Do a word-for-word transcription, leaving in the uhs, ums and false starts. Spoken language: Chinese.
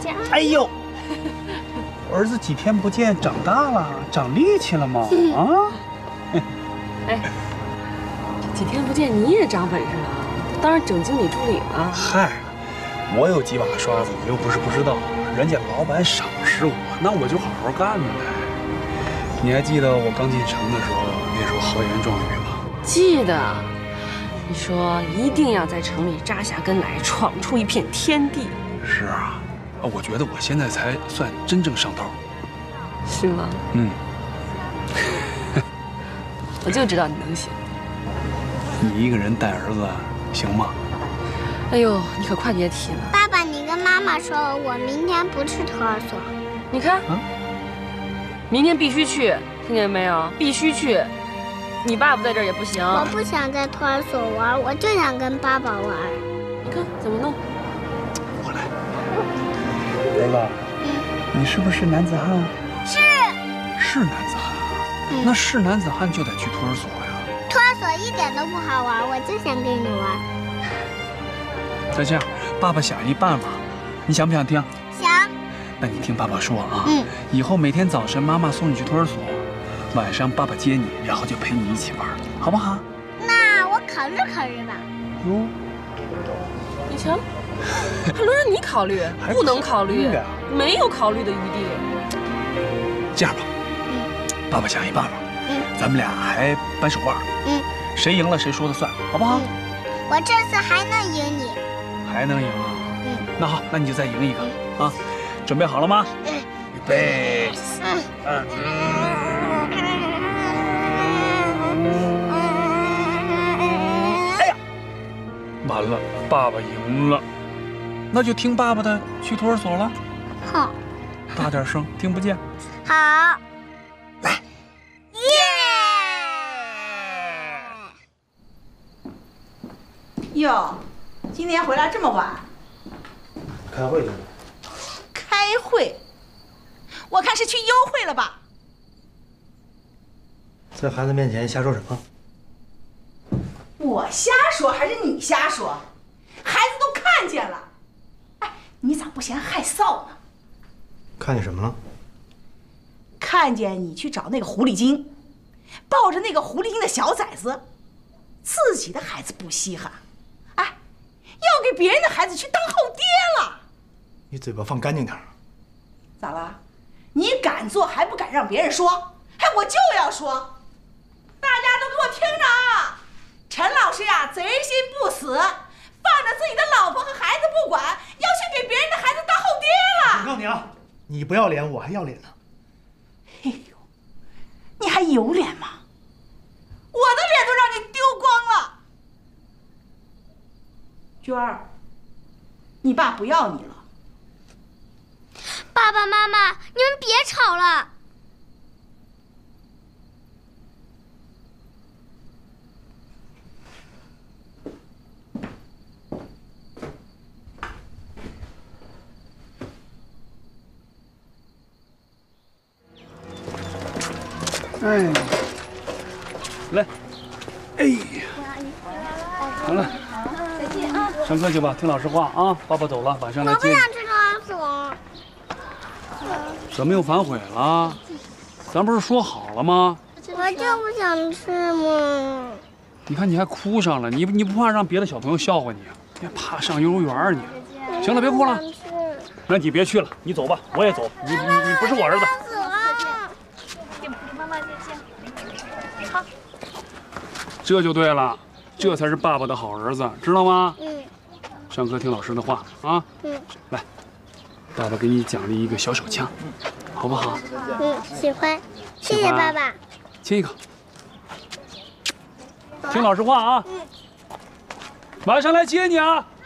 家。 哎呦，儿子几天不见，长大了，长力气了吗？啊？ 哎，这几天不见你也长本事了，当上整经理助理了。 嗨，我有几把刷子，你又不是不知道，人家老板赏识我，那我就好好干呗。你还记得我刚进城的时候，那时候豪言壮语吗？ 记得。你说一定要在城里扎下根来，闯出一片天地。 是啊，我觉得我现在才算真正上道。 是吗？ 嗯。 我就知道你能行。 你一个人带儿子行吗？ 哎呦，你可快别提了。 爸爸，你跟妈妈说，我明天不去托儿所。 你看， 啊， 明天必须去，听见没有？必须去。你爸不在这儿也不行。 我不想在托儿所玩，我就想跟爸爸玩。 你看怎么弄？ 我来。儿子，嗯，你是不是男子汉？ 是。 是男子汉。嗯，那是男子汉就得去托儿所呀。 托儿所一点都不好玩，我就想跟你玩。 那这样，爸爸想一办法，你想不想听？ 想。 那你听爸爸说啊， 嗯， 以后每天早晨妈妈送你去托儿所，晚上爸爸接你，然后就陪你一起玩，好不好？ 那我考虑考虑吧。 哟， 你瞧，还轮着你考虑？不能考虑，没有考虑的余地。 这样吧，嗯，爸爸想一办法，嗯，咱们俩还扳手腕，嗯，谁赢了谁说了算，好不好？ 嗯，我这次还能赢你。 还能赢啊？ 嗯， 那好，那你就再赢一个，嗯，啊！准备好了吗？嗯，预备，嗯嗯。哎呀，完了，爸爸赢了，那就听爸爸的，去托儿所了。 好， 大点声，听不见。 好，来，耶！ 哟，今天回来这么晚？ 开会去了。 开会？我看是去幽会了吧？ 在孩子面前瞎说什么？ 我瞎说还是你瞎说？孩子都看见了。哎，你咋不嫌害臊呢？ 看见什么了？ 看见你去找那个狐狸精，抱着那个狐狸精的小崽子，自己的孩子不稀罕，哎，要给别人的孩子去当后爹了。 你嘴巴放干净点。 咋了？你敢做还不敢让别人说？哎，我就要说，大家都给我听着啊！陈老师呀，贼心不死，放着自己的老婆和孩子不管，要去给别人的孩子当后爹了。 警告你啊，你不要脸，我还要脸呢。 哎呦，你还有脸吗？我的脸都让你丢光了。娟儿，你爸不要你了。 爸爸妈妈，你们别吵了。 哎，来，哎呀，好了， 再见啊！ 上课去吧，听老师话啊。爸爸走了，晚上来接你。 我不想去托儿所。 怎么又反悔了？咱不是说好了吗？ 我就不想去嘛。 你看你还哭上了，你你不怕让别的小朋友笑话你啊？别怕上幼儿园你。行了，别哭了。那你别去了，你走吧，我也走。你你你不是我儿子。 妈妈再见。好。 这就对了，这才是爸爸的好儿子，知道吗？ 嗯。 上课听老师的话啊。嗯。来。爸爸给你奖励一个小手枪，好不好？ 嗯，喜欢，谢谢爸爸。 亲一口。听老师话啊！晚上来接你啊！